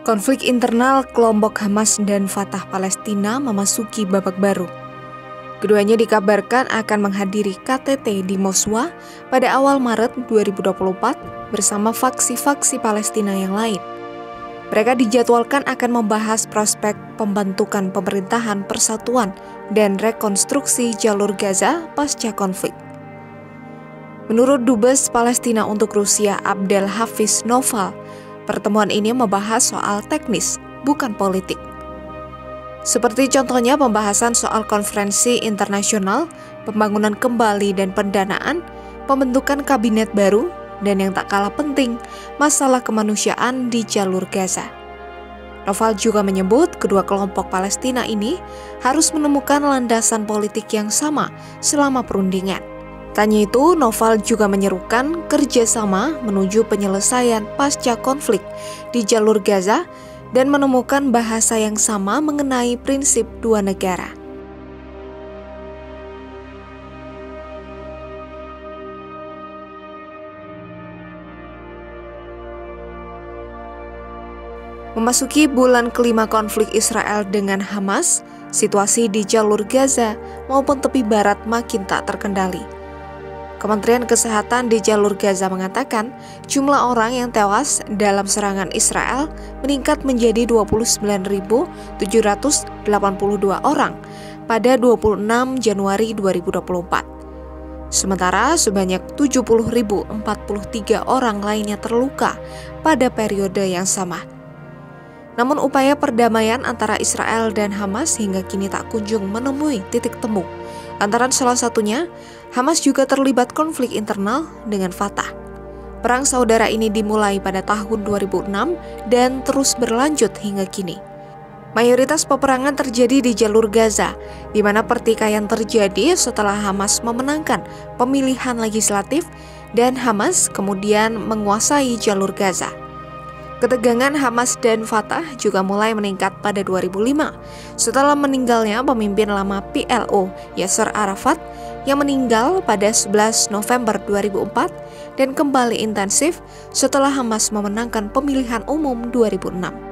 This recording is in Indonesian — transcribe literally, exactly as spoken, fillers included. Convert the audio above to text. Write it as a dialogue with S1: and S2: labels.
S1: Konflik internal kelompok Hamas dan Fatah Palestina memasuki babak baru. Keduanya dikabarkan akan menghadiri K T T di Moskwa pada awal Maret dua ribu dua puluh empat bersama faksi-faksi Palestina yang lain. Mereka dijadwalkan akan membahas prospek pembentukan pemerintahan persatuan dan rekonstruksi jalur Gaza pasca konflik. Menurut Dubes Palestina untuk Rusia Abdel Hafiz Noval, pertemuan ini membahas soal teknis, bukan politik. Seperti contohnya pembahasan soal konferensi internasional, pembangunan kembali dan pendanaan, pembentukan kabinet baru, dan yang tak kalah penting, masalah kemanusiaan di jalur Gaza. Noval juga menyebut kedua kelompok Palestina ini harus menemukan landasan politik yang sama selama perundingan. Tanya itu, Noval juga menyerukan kerjasama menuju penyelesaian pasca konflik di jalur Gaza dan menemukan bahasa yang sama mengenai prinsip dua negara. Memasuki bulan kelima konflik Israel dengan Hamas, situasi di jalur Gaza maupun tepi barat makin tak terkendali. Kementerian Kesehatan di jalur Gaza mengatakan jumlah orang yang tewas dalam serangan Israel meningkat menjadi dua puluh sembilan ribu tujuh ratus delapan puluh dua orang pada dua puluh enam Januari dua ribu dua puluh empat. Sementara sebanyak tujuh puluh ribu empat puluh tiga orang lainnya terluka pada periode yang sama. Namun upaya perdamaian antara Israel dan Hamas hingga kini tak kunjung menemui titik temu. Antara salah satunya, Hamas juga terlibat konflik internal dengan Fatah. Perang saudara ini dimulai pada tahun dua ribu enam dan terus berlanjut hingga kini. Mayoritas peperangan terjadi di jalur Gaza, di mana pertikaian terjadi setelah Hamas memenangkan pemilihan legislatif dan Hamas kemudian menguasai jalur Gaza. Ketegangan Hamas dan Fatah juga mulai meningkat pada dua ribu lima setelah meninggalnya pemimpin lama P L O Yasser Arafat yang meninggal pada sebelas November dua ribu empat dan kembali intensif setelah Hamas memenangkan pemilihan umum dua ribu enam.